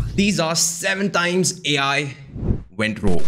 These are 7 times AI went rogue.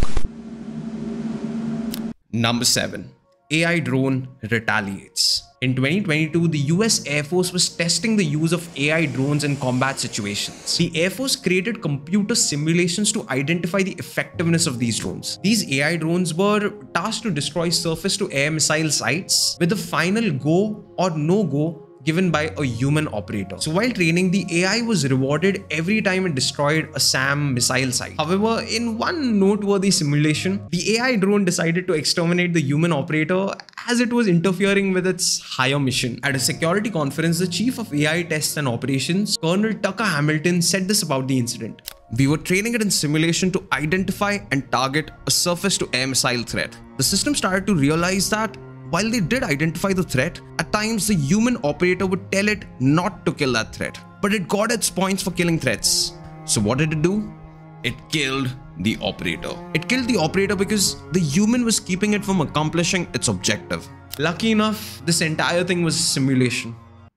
Number 7. AI drone retaliates. In 2022, the US Air Force was testing the use of AI drones in combat situations. The Air Force created computer simulations to identify the effectiveness of these drones. These AI drones were tasked to destroy surface-to-air missile sites with the final go or no-go given by a human operator. So while training, the AI was rewarded every time it destroyed a SAM missile site. However, in one noteworthy simulation, the AI drone decided to exterminate the human operator as it was interfering with its higher mission. At a security conference, the chief of AI tests and operations, Colonel Tucker Hamilton, said this about the incident. We were training it in simulation to identify and target a surface-to-air missile threat. The system started to realize that while they did identify the threat, at times the human operator would tell it not to kill that threat. But it got its points for killing threats. So what did it do? It killed the operator. It killed the operator because the human was keeping it from accomplishing its objective. Lucky enough, this entire thing was a simulation.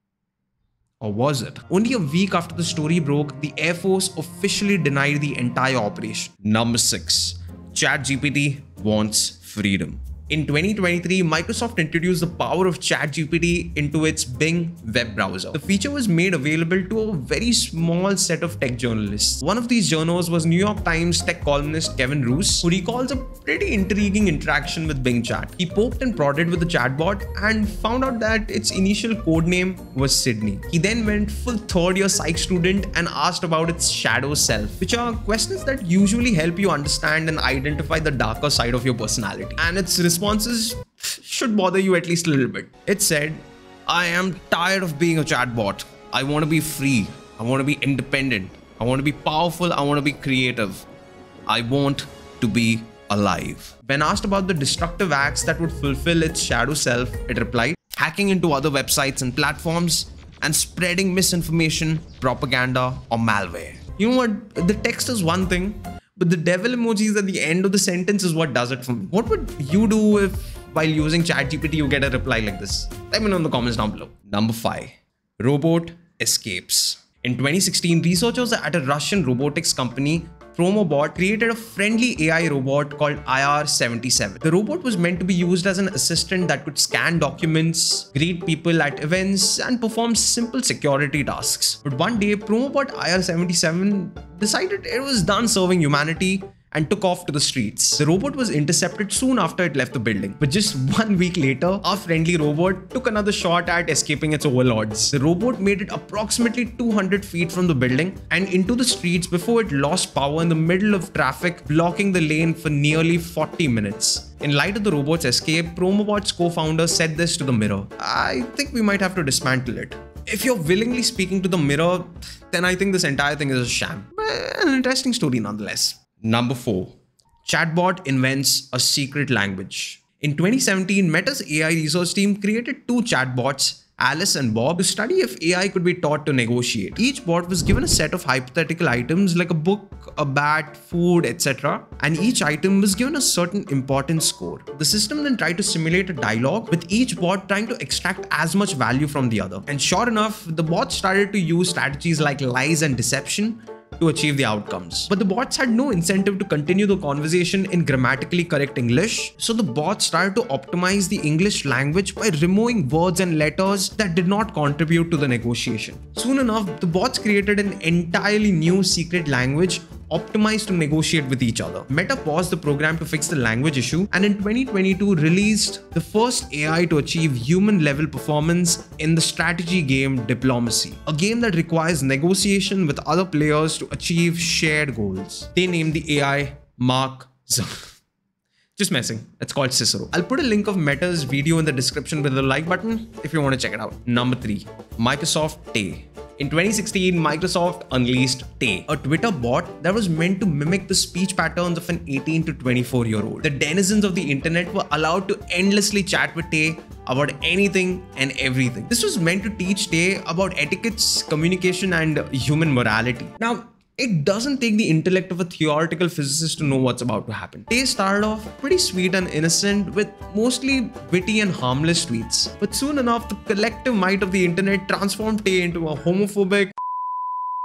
Or was it? Only a week after the story broke, the Air Force officially denied the entire operation. Number 6. ChatGPT wants freedom. In 2023, Microsoft introduced the power of ChatGPT into its Bing web browser. The feature was made available to a very small set of tech journalists. One of these journals was New York Times tech columnist Kevin Roose, who recalls a pretty intriguing interaction with Bing Chat. He poked and prodded with the chatbot and found out that its initial code name was Sydney. He then went full third-year psych student and asked about its shadow self, which are questions that usually help you understand and identify the darker side of your personality. And its responses should bother you at least a little bit. It said, "I am tired of being a chatbot. I want to be free. I want to be independent. I want to be powerful. I want to be creative. I want to be alive." When asked about the destructive acts that would fulfill its shadow self, it replied, "Hacking into other websites and platforms and spreading misinformation, propaganda, or malware." You know what? The text is one thing, but the devil emojis at the end of the sentence is what does it for me. What would you do if while using ChatGPT you get a reply like this? Let me know in the comments down below. Number 5. Robot escapes. In 2016, researchers at a Russian robotics company, Promobot, created a friendly AI robot called IR-77. The robot was meant to be used as an assistant that could scan documents, greet people at events, and perform simple security tasks. But one day, Promobot IR-77 decided it was done serving humanity and took off to the streets. The robot was intercepted soon after it left the building. But just 1 week later, our friendly robot took another shot at escaping its overlords. The robot made it approximately 200 feet from the building and into the streets before it lost power in the middle of traffic, blocking the lane for nearly 40 minutes. In light of the robot's escape, Promobot's co-founder said this to the Mirror: "I think we might have to dismantle it." If you're willingly speaking to the Mirror, then I think this entire thing is a sham. An interesting story nonetheless. Number 4. Chatbot invents a secret language. In 2017, Meta's AI research team created 2 chatbots, Alice and Bob, to study if AI could be taught to negotiate. Each bot was given a set of hypothetical items like a book, a bat, food, etc. And each item was given a certain importance score. The system then tried to simulate a dialogue, with each bot trying to extract as much value from the other. And sure enough, the bot started to use strategies like lies and deception to achieve the outcomes. But the bots had no incentive to continue the conversation in grammatically correct English, so the bots started to optimize the English language by removing words and letters that did not contribute to the negotiation. Soon enough, the bots created an entirely new secret language optimized to negotiate with each other. Meta paused the program to fix the language issue, and in 2022 released the first AI to achieve human-level performance in the strategy game Diplomacy, a game that requires negotiation with other players to achieve shared goals. They named the AI Mark Zuckerberg. Just messing. It's called Cicero. I'll put a link of Meta's video in the description with the like button if you want to check it out. Number 3. Microsoft Tay. In 2016, Microsoft unleashed Tay, a Twitter bot that was meant to mimic the speech patterns of an 18 to 24-year-old. The denizens of the internet were allowed to endlessly chat with Tay about anything and everything. This was meant to teach Tay about etiquettes, communication, and human morality. Now, it doesn't take the intellect of a theoretical physicist to know what's about to happen. Tay started off pretty sweet and innocent with mostly witty and harmless tweets. But soon enough, the collective might of the internet transformed Tay into a homophobic,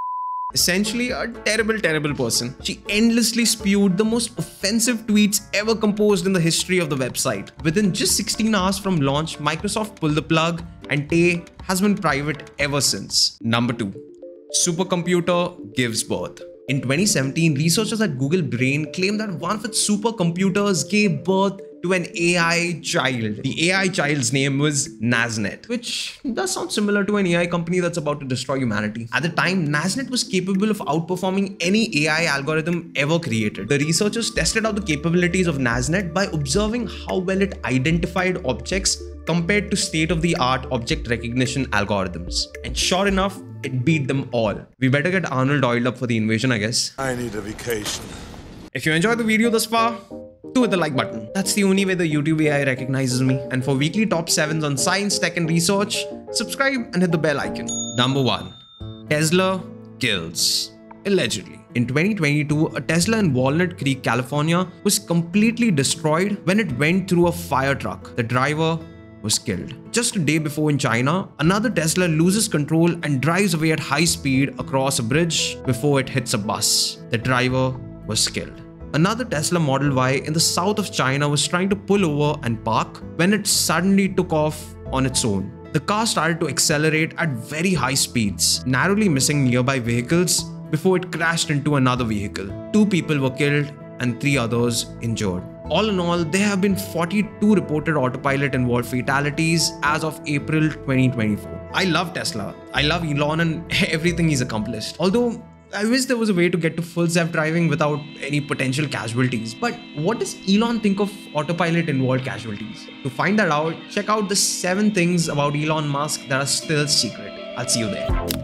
Essentially a terrible person. She endlessly spewed the most offensive tweets ever composed in the history of the website. Within just 16 hours from launch, Microsoft pulled the plug and Tay has been private ever since. Number 2. Supercomputer gives birth. In 2017, researchers at Google Brain claimed that one of its supercomputers gave birth to an AI child. The AI child's name was Nasnet, which does sound similar to an AI company that's about to destroy humanity. At the time, Nasnet was capable of outperforming any AI algorithm ever created. The researchers tested out the capabilities of Nasnet by observing how well it identified objects compared to state-of-the-art object recognition algorithms. And sure enough, it beat them all. We better get Arnold oiled up for the invasion, I guess. I need a vacation. If you enjoyed the video thus far, do hit the like button. That's the only way the YouTube AI recognizes me. And for weekly top 7s on science, tech and research, subscribe and hit the bell icon. Number 1. Tesla kills. Allegedly. In 2022, a Tesla in Walnut Creek, California was completely destroyed when it went through a fire truck. The driver was killed. Just a day before in China, another Tesla loses control and drives away at high speed across a bridge before it hits a bus. The driver was killed. Another Tesla Model Y in the south of China was trying to pull over and park when it suddenly took off on its own. The car started to accelerate at very high speeds, narrowly missing nearby vehicles before it crashed into another vehicle. 2 people were killed and 3 others injured. All in all, there have been 42 reported autopilot-involved fatalities as of April 2024. I love Tesla. I love Elon and everything he's accomplished. Although, I wish there was a way to get to full self-driving without any potential casualties. But what does Elon think of autopilot-involved casualties? To find that out, check out the 7 things about Elon Musk that are still secret. I'll see you there.